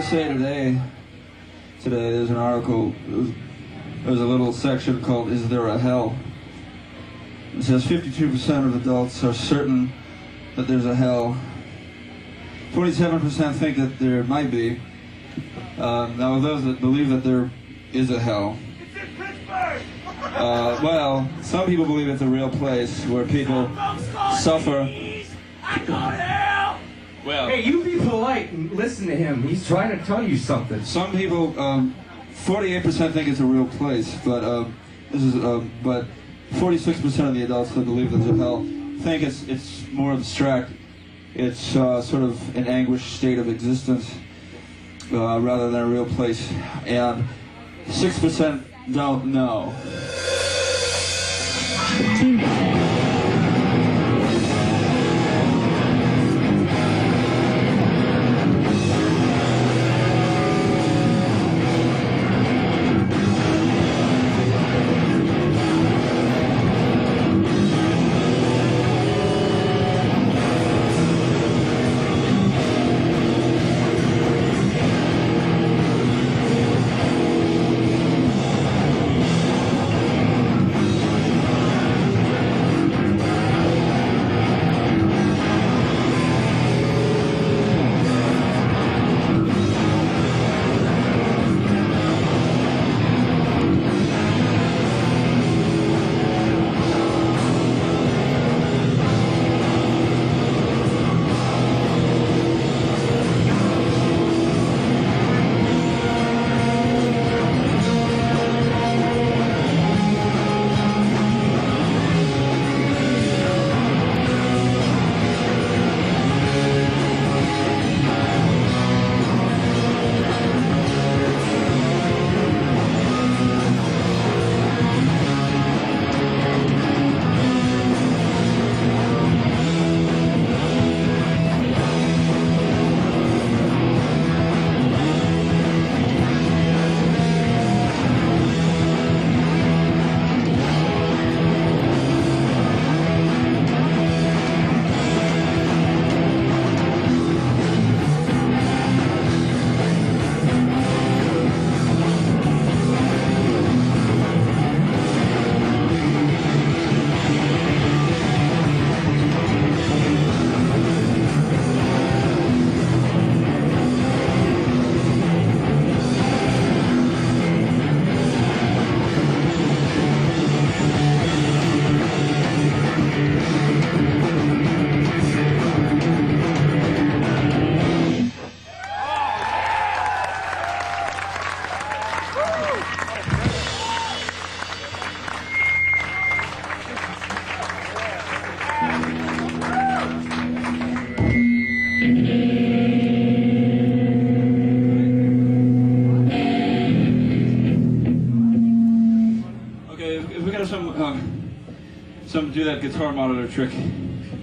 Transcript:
USA Today, there's an article, there's a little section called "Is There a Hell?" It says 52% of adults are certain that there's a hell. 47% think that there might be. Now, of those that believe that there is a hell, well, some people believe it's a real place where people suffer. I go to hell! Well, hey, you be polite and listen to him. He's trying to tell you something. Some people, 48% think it's a real place, but but 46% of the adults that believe there's a hell think it's more abstract. It's sort of an anguished state of existence rather than a real place, and 6% don't know. Some do that guitar monitor trick.